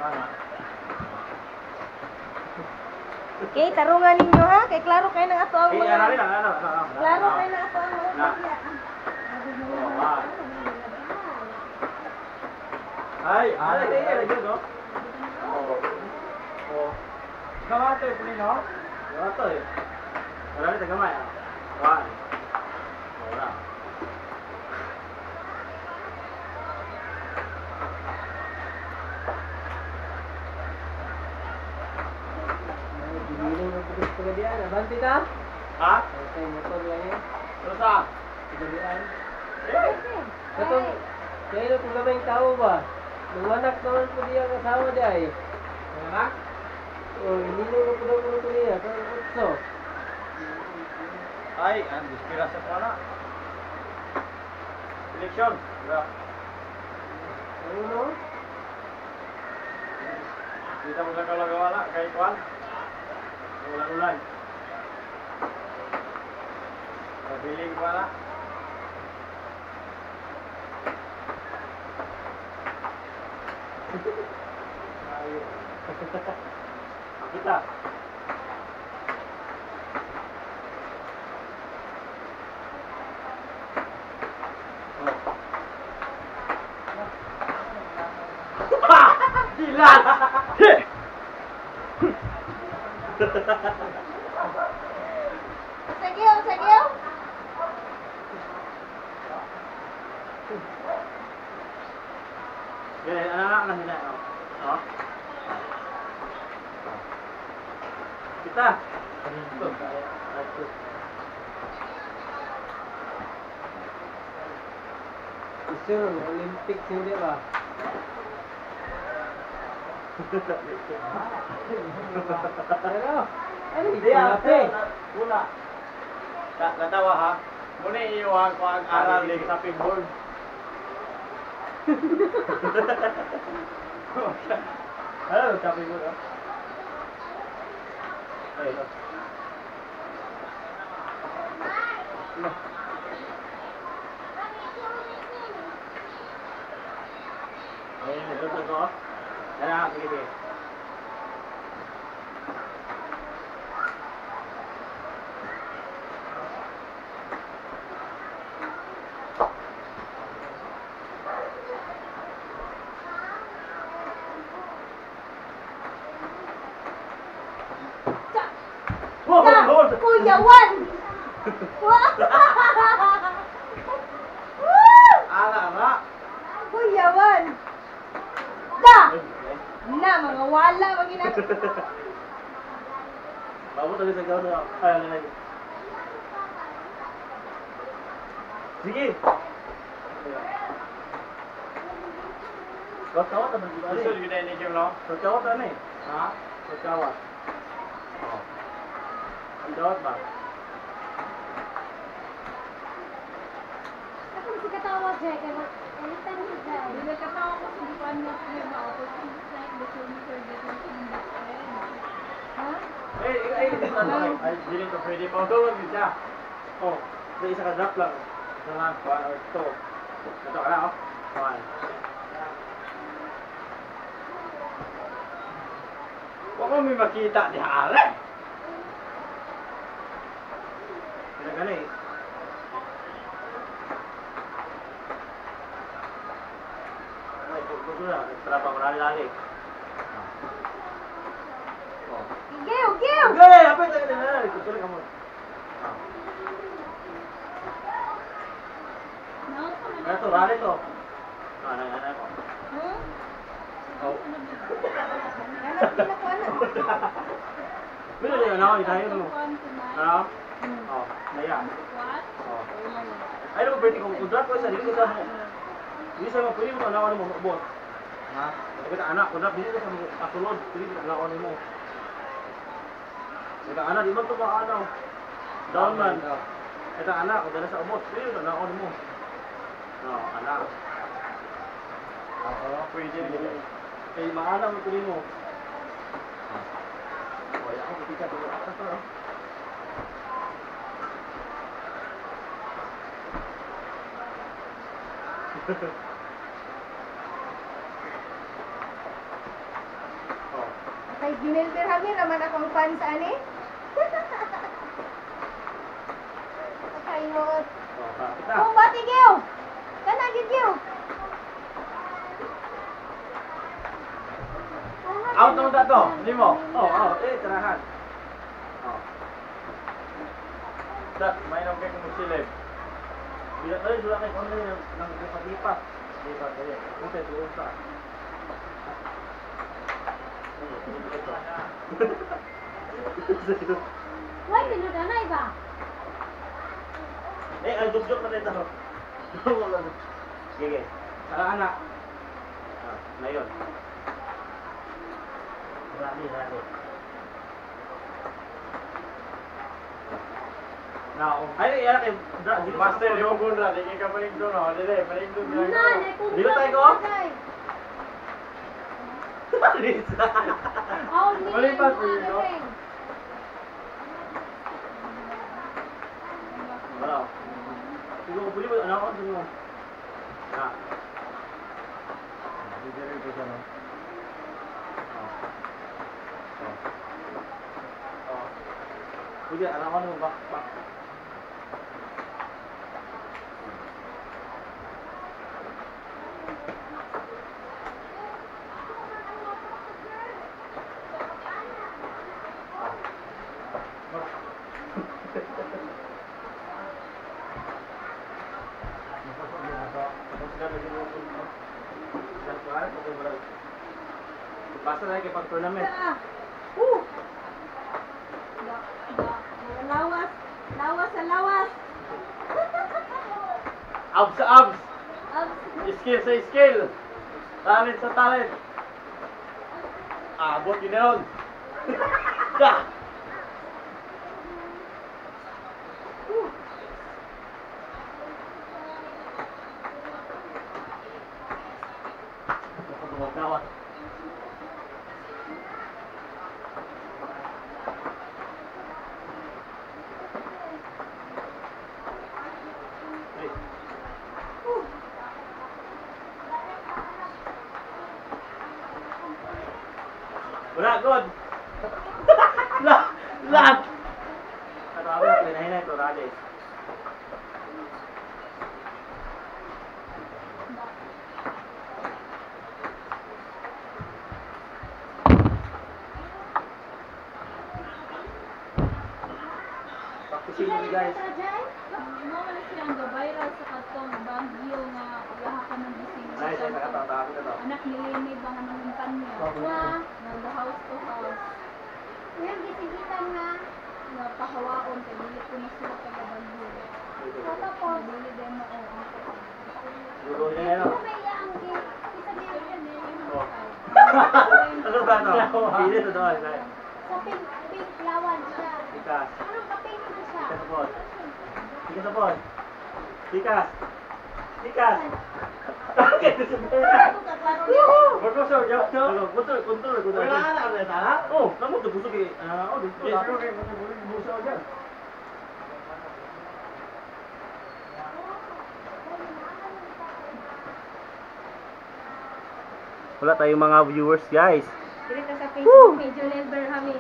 Okay, tarungan ninyo ha. Kay klaro kayo ng ato ang mga... Klaro kayo ng ato ang mga pagya. Ay, lagi no? Gama to puli no? Gama to eh. Wala ni tagamay ah. Wala. Wala. Banti ta? Ha? Okay, motor lang yan. Terus ah? Kejadian. Betul. Kaya na kung gamay tao ba? Nung anak naman po diya kasama diya eh. Anak? Oh, hindi na po daw po niya. Kaya utso. Ay, ang dispirasyon ko na. Seleksyon. Diba? Ano no? Kita mo sa kalagawala, kahit kuhan. Ulan-ulan. Pabiling pa na. Ayo. Kita. Gila. Sagyaw. Anak-anak na sila. Oh. Kita. Isu, Olympic hindi ba? Pero, ano Hindi ah, una. Natawa ha. Muna iiwan ko ang aral sa pinball. Ano sa pinball ah? Ayun. Ayun, ito ko. Ano, sige. Kuyawan! Ala. Kuyawan! Da! Na, mga wala, mag-ina. Bago tayo sa gawin na. Kaya na lagi. Sige! Kawat-kawat na ba? Gusto nyo na ini-game no? Kawat-kawat na eh. Ha? Kawat-kawat. Oo. Ang kawat ba? Ako si katawa, Jack. Anytime si Jack. Hindi katawa ko sa buwan mo sa mga opportunity sa industry for getting in the friend. Ha? Ay, dili ko pwede pa. Tulog yun siya. Oh, sa isa ka drop lang. Isa lang, 1 or 2. Ito ka na, oh. 1. Huwag mo may makita di hara. Pinagana eh. Ay, gusto na. Nagtrapa mo nalali. Giw! Giw! Okay, apa yang tadi na? Kutuloy ka mo. Ano to? Rally to? Ano ko? Hmm? Oh. Anak, pinakuha na. Bilo din ano, itayo mo. Ano? Oh, naya. What? Oh. Ay, no, pwede ko kudrat ko sa dili ko sa mo. Hindi sa mo pwede mo na mo mo. Ha? Kita anak kudrat dili ko sa mo kasulod, pwede na ano mo. Kita anak di man to ba ano? Down man. Kita anak ko dala sa umot, pwede na ano mo. No, anak. Oo, pwede. Kay maana mo pwede mo. Oh, ya ako kita dulu atas to. Kay Ginelder Hamir naman akong fans ani. Pakaingot. Oh, kapit na. Oh, bati gyud. Kana gyud gyud. Out naman dato. Limo. Oh, tirahan. Oh. Dat, may nang kay kung silip. Bila tayo dula kay kung nang lipat-lipat. Lipat tayo. Punta doon sa. Why pinudanay ba? Ay dugyok na dito. Sige. Sara anak. Ah, na yun. Rali. Now, ay kay Master, yung gundra, di ka paling doon, no? Dili, paling doon. Dito tayo ko? Lisa. Oh, Malipat po yun, no? Wala. Siguro puli ba anak ko dun mo. Na. Hindi rin ko siya, no? Puli anak ko nung back. Basta na kay pag tournament. Lawas. Lawas sa lawas. Abs sa abs. Abs. Skill sa skill. Talent sa talent. Abot yun na yun. Da! Gawat. Wala, good. Lahat. Ano ako na, pinahinay ito, Raleigh. Practicing mo guys. Mo man siya ang viral sa katong Baguio nga uyahakan ng gising. Nice, ay nakatawa ko na to. Anak ni Lene ba nga nanguntan niya? Wa. Nag house to house. Yan gisigitan nga. Nga pahawaon kay dili ko na sila taga Baguio. Tapos Dili din mo ang Duro niya yan, no? may ang kita niya Oh. Ano ba ito? Pili ito doon. sa pink lawan siya. Tikas. Anong kapay naman siya? Tikas sa pod. Tikas sa pod. Tikas. Tikas. Magkusog, yaw, no? Ano, kontrol. Wala ka na, ulit, ha? Oh, naman ito busog eh. Oh, dito. Yes, bro, kaya busa ako dyan. Wala tayong mga viewers, guys. Dito sa Facebook ni Jonel Berhami.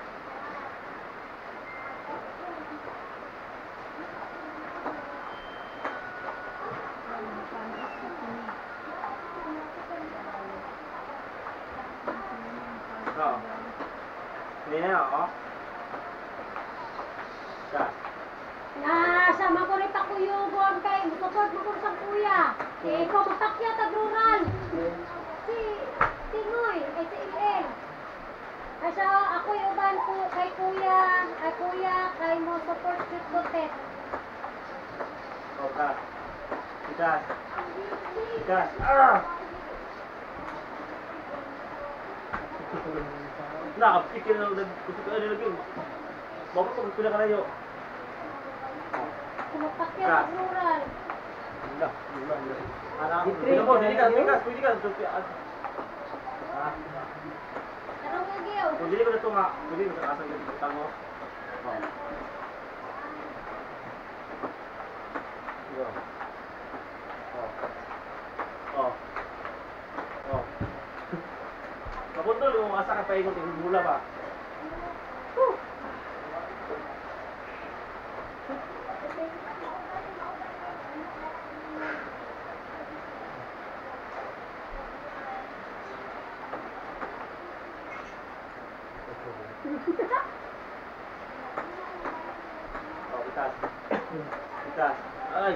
Oo. Hindi na, oh. Siya. Sama ko rin pakuyugon kay support mo ko sa kuya. Eh, ikaw magpakyat ang rural. Si Tingoy, kay si Il. Asa ako yung uban ko kay kuya, kay mo support si Kotet. Oh, ka. Tikas. Tikas. Ah! Nakapikir na ulit. Gusto ka nilagay. Bakit kung pila ka na yun? Magpakyat ang rural. Pila mo, tikas. Pwede ka. Anong gagyaw? Kung dili ko na ito nga, pwede ko sa asang yung tango. Oh. Kabundol yung asa ka paingon yung bula ba? Oh, bitas. Bitas. Ay.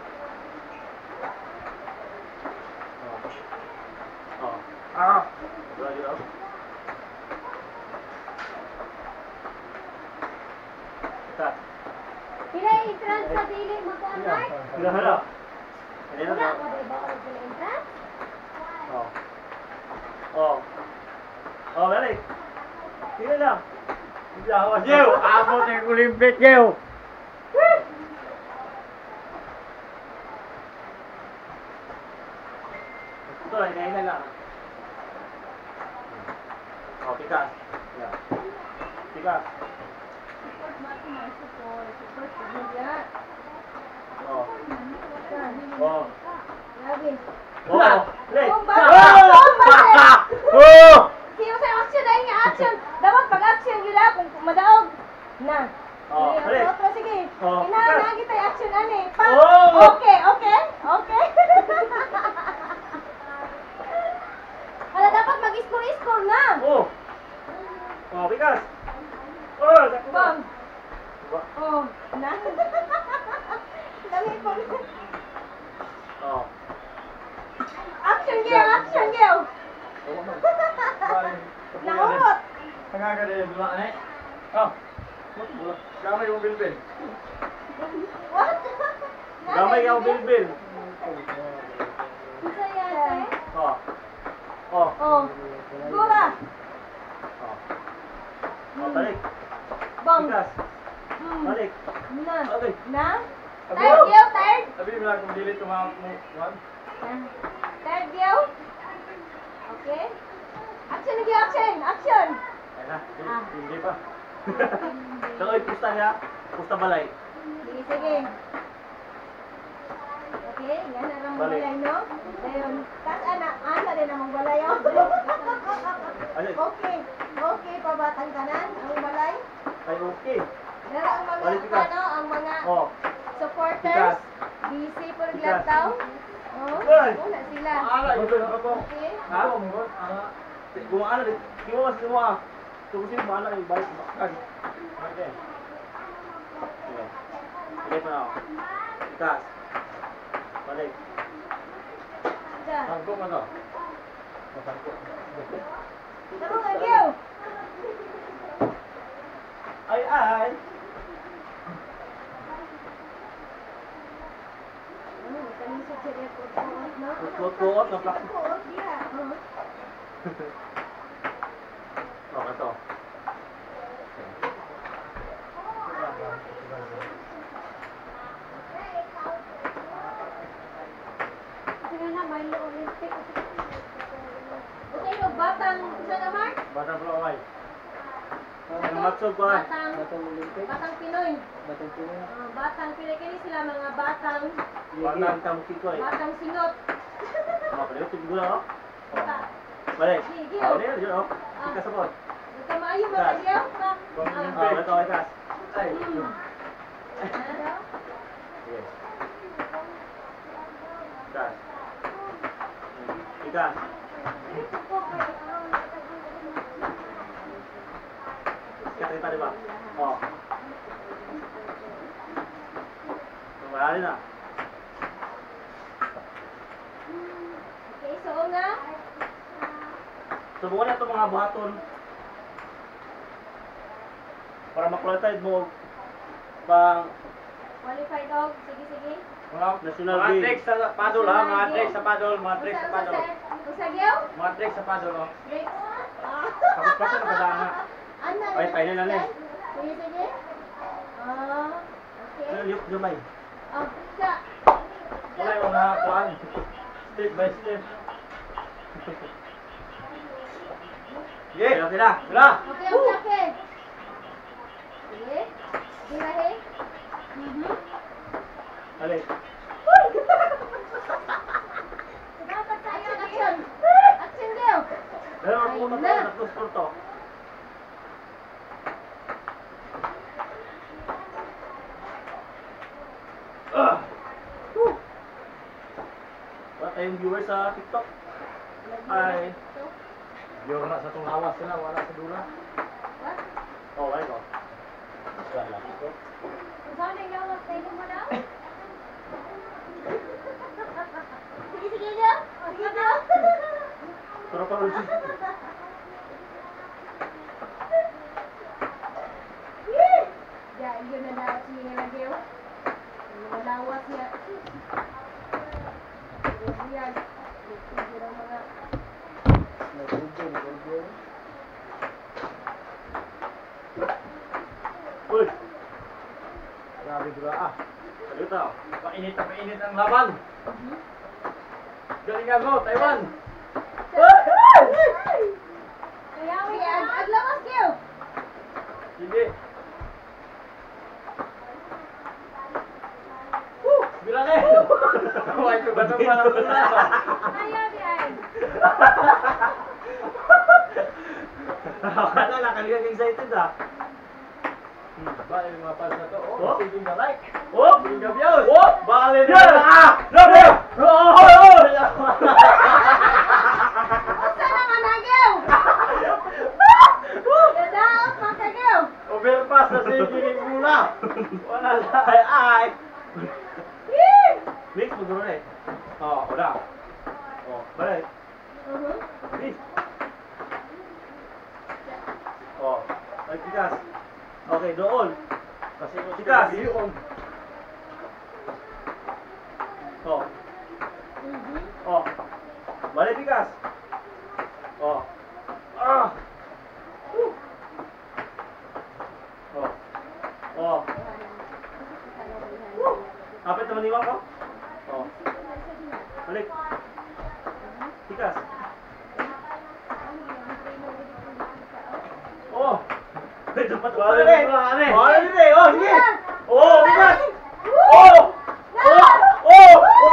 Oh. Oh. Ah. Lagi daw. Bitas. Pila entrance sa dili mo ko Mark? Hala hala. Ano Wala na? ko ba ko pila entrance? Oh. Oh. Oh, balik. Sige lang. Jawa, Jew! Abot ng Olympic, Jew! Ito lang, inahin lang. Oh, tikas. Yeah. Tikas. Support natin ay support. Support pamilya. Oh. Oh. Grabe. Oh. Play. Bomba! Oh! Bomba! Oh! Sino sa action ay nga action? Dapat pag action yun kung madaog. Na. Oh, Sige, balik. otro, sige. Oh, Kailangan tikas. na kita action ani. Pa. Oh! Okay, okay. Okay. Wala dapat mag-score na. Oh! Oh, tikas. Oh, sakto. Bang. Ba- Oh, na. Dami po. Oh. Action girl, action girl. Nahurot. Tengah ka din, dula ni. Oh. Gamay yung bilbil. What? Gamay yung bilbil. Isa yan, eh? Oh. Oh. Oh. Gura. Oh. Oh, balik. Bang. Tikas. Mm. Balik. Na. Okay. Na? Tired girl, tired? Sabi mo lang kung dilit mo one. Tired girl? Okay. Action lagi, action. Action. Ayun na. Ah. Hindi pa. Takoy, pusta niya. Pusta balay. Sige, sige. Okay, yan na lang Balik. balay, no? Ayun. Tapos anak, ana din namang balay, oh. Ano? Okay. Okay, pabatang kanan, ang balay. Ay, okay. Pero ang mga, Balik, tikas. ano, ang mga Oh. supporters, Tikas. busy for Tikas. glataw. Oh, Ay. wala sila. Ala, ito ako. Okay. Ha? Kung ano, di mo mas mo ah. Tugusin mo ano yung balik mo. Okay. Okay. Sige pa na ako. Tikas. Balik. Diyan. Sangko mo to. Sangko. Tama nga, Gil. Ay, ay. Ano, kanin sa cherry po, no? Kuot na plastic. Kuot, diya. Oh. Oh, ito. Sige na, may Olympic. Okay, yung batang, isa na, Mark? Batang Pulaway. Ang matsog ko ah. Batang, Batang Olympic. batang Pinoy. Batang Pinoy. Batang Pinoy. Kini sila mga batang, Batang Kamukiko eh. batang singot. Oh, pwede mo tigil oh. Bata. Balik. Sige, Oh, yun, yun oh. Tikas sa pot. Ito maayo mga Gil. Oh, ito, ikas. Ay. Ano? Sige. Ikas. Ikas. Ikas kita di ba? Oh. Marali na. Okay, so nga. Subukan na ito mga buhaton. Para makulatay mo pang Qualified dog. Sige, sige. national Mga game. tricks sa paddle ha, mga tricks sa paddle, mga tricks sa paddle. Usa Gil? Mga tricks sa paddle oh. Tricks. Tapos pa sa nakadaan Ano? Ay, final na na eh. Sige, sige. Okay. na. Liyok gamay. Sa. Wala yung mga kuhan. Step by step. Okay, okay na. Wala! Okay, okay, okay. Sige. Dirahe. Balik. Dapat sa action, action. Action, Gil. Dalawa po Tatlong score to. Wala tayong viewers sa TikTok. Ay. Viewer na sa itong lawas sila, wala sa dula. Oh, ay ko. Wala. Saan yung lawas tayo mo na? Sige, sige na. Sige na. Pero pa rin. Ya, yun na lawas niya na diyo. Yung lawas niya. Yan. Yung mga... Uy, Grabe dula ah. salut tau. Mainit na mainit ang laban. Galing ako, Taiwan. Kaya, ang lawas niyo. Sige. Bilang eh. Wah, itu betul para dula. Kaya, biyahe. Wala na, kaligang excited ah. Ba, yung mga fans na to. Oh. Oh, sige na like. Oh, Sige ka views. Oh, Bali na. yeah! Ah! Grabe! Saan ang anagaw? Gadaot, makagaw. Overpass na sige ni Mula. Wala na. Ay! Mix mo gano'n eh. Oh, udah. Oh, balik. Mix. Oh, balik tigas. Okay, doon. Kasi Tigas. yun. Oh. Oh. Balik tigas. Oh. Ah. Oh. Oh. Kapit naman iwan ko. Oh. Balik. Tigas. Oh. Dapat Balik balik. pula, ane. Balik deh. Oh, sige. Oh, tigas. Oh. Oh. Oh.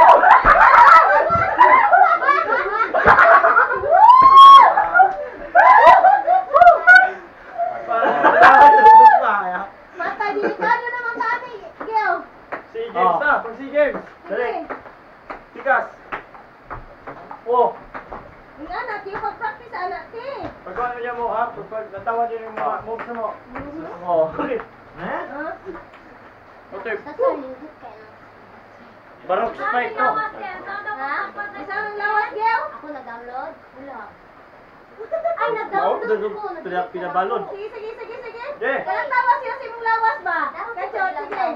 Mata, delikado naman sa atin, Gil. SEA Games na, pag SEA Games. Balik. Tigas. Oh. Ang anak, yung pag-practice anak, ti. Pag ano niya mo ha, pag natawan niyo yung mga moves mo. Oh. Balik. Okay. Barok Saan spike ang ko. lawas yan? Saan ang lawas, Gil? Ako nag-download? Wala. Ay, nag-download ko. Pinabalon. Sige, sige, sige, sige. Yeah. Walang tawas yun si mong lawas ba? Kacho, sige.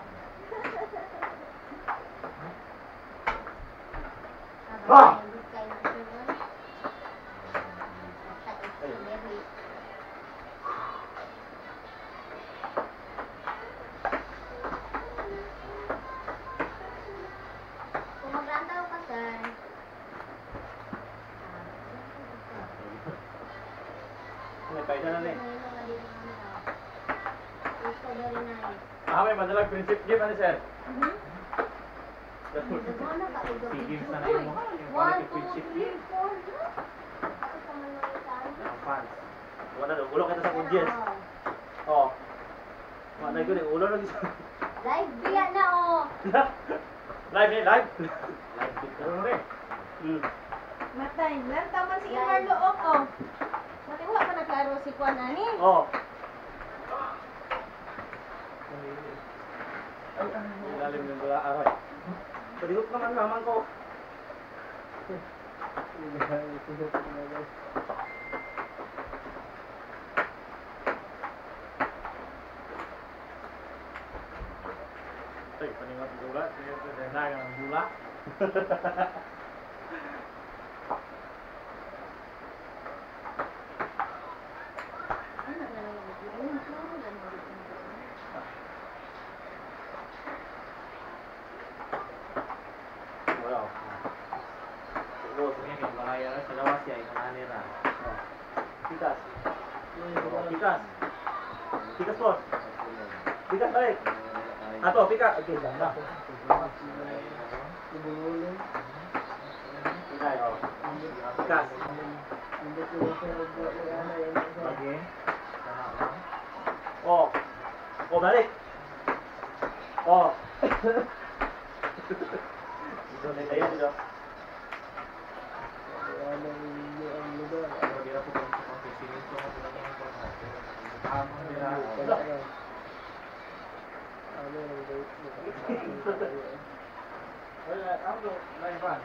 Ah! Kung magrantaw ka, sir. May paida na ni. It's very nice. Ah, may madalag principal game ano sir? Ano ka, ugaw? SEA Games na na yung quality friendship. Ang fans. Wala na, ulo kita sa audience. Oh. Wala na yun, ulo lagi sa... Live biya na, oh. Live eh, live. Live beat ka. Ano rin? Matay, lantaman si Imar Look, oh. Matiwa pa naklaro si Juan Ani. Oh. Ilalim ng dula aray. Padigot naman naman ko. Ay, paningat ng dula. Paningat ng dula. Wow. Siguro, sige, may bahaya na sa lawas yan, yung manira. Oh. Tikas. Oh, tikas. Tikas po. Tikas balik. Ato, pika. Okay, dana. Ay, oh. Pikas. Hindi ko masunod na ano yun. Lagi. Sana lang. Oh. Oh, balik. Oh. Dito na tayo dito. Ano yung lugar. Pero di na po kung sisingin ko na lang yung information. Tama nila. Wala na. Ano yung date mo? Wala, ako, naipan.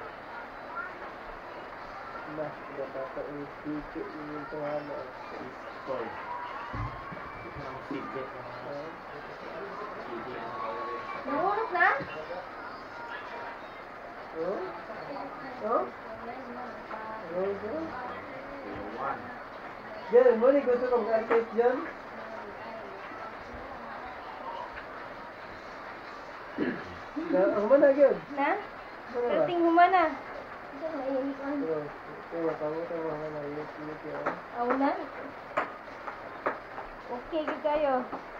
Nah, dapat yung sisi yung tuhan na. Toy. Ang secret ng mga CD na nakawala. Nahulog na? Oh? Oh? Oh, oh. One. Diyan, muli gusto kong artist dyan. Ang mana yun? Na? Ano ba? Dating humana. Ito, mainit ang Bro, ito, pangutan mo ka na, yun, yun, yun. Aunan. Okay, kayo.